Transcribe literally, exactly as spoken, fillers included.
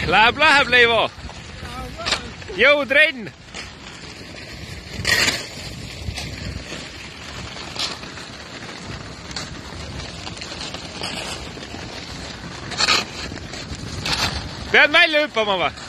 Läheb, läheb, Leivo. Jõutrenn. Pead välja hüppama või?